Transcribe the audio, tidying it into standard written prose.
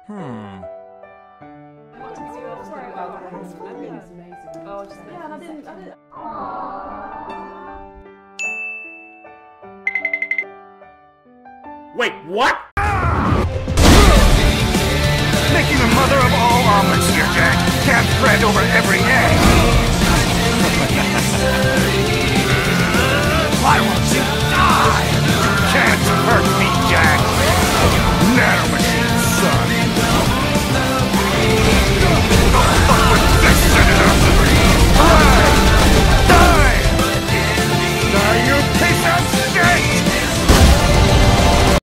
Hmm. Wait, what? Making a mother of all omelets here, Jack. Can't spread over every egg. Why won't you?